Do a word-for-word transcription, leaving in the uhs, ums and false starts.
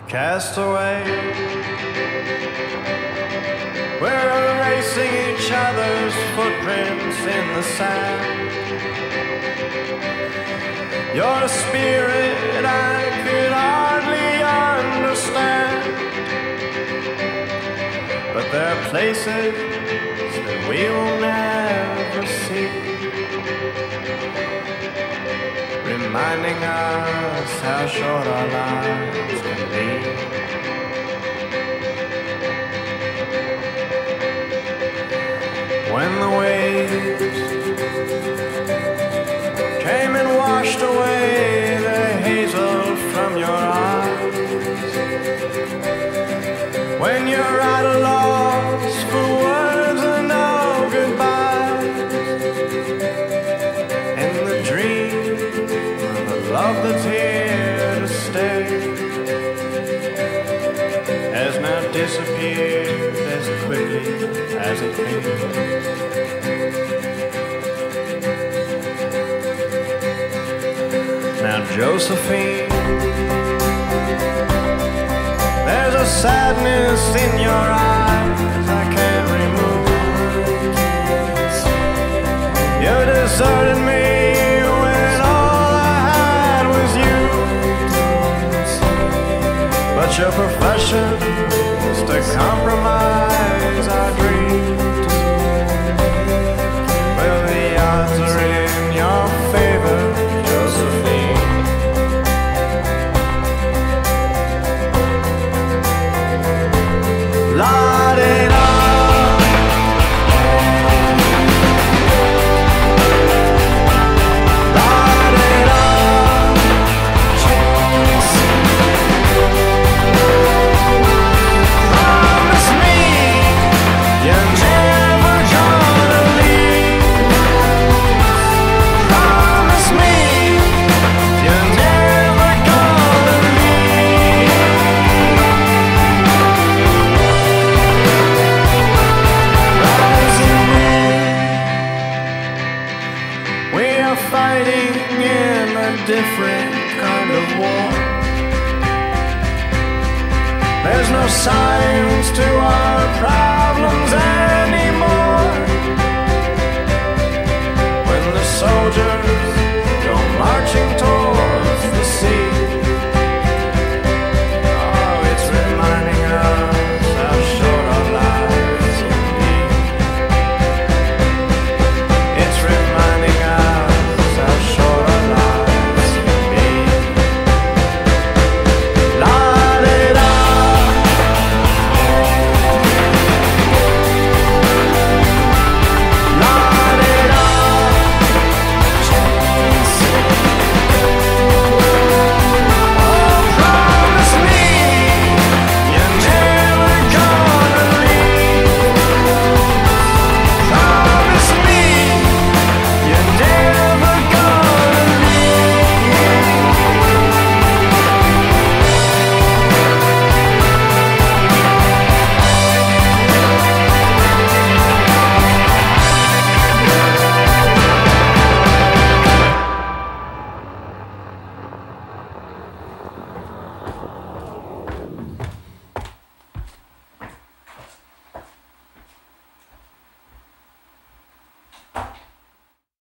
Castaway, we're erasing each other's footprints in the sand. You're a spirit I could hardly understand, but there are places that we will never see, reminding us how short our lives can be. When the waves came and washed away the hazel from your eyes, when you're at a loss for words and no goodbyes, in the dream of a love that's here to stay has now disappeared as quickly as it came. Now Josephine, there's a sadness in your eyes I can't remove. You deserted me when all I had was you, but your profession is to compromise our dreams. Well, the odds are in your favor, Josephine. La-di-da. Fighting in a different kind of war. There's no signs to our problems.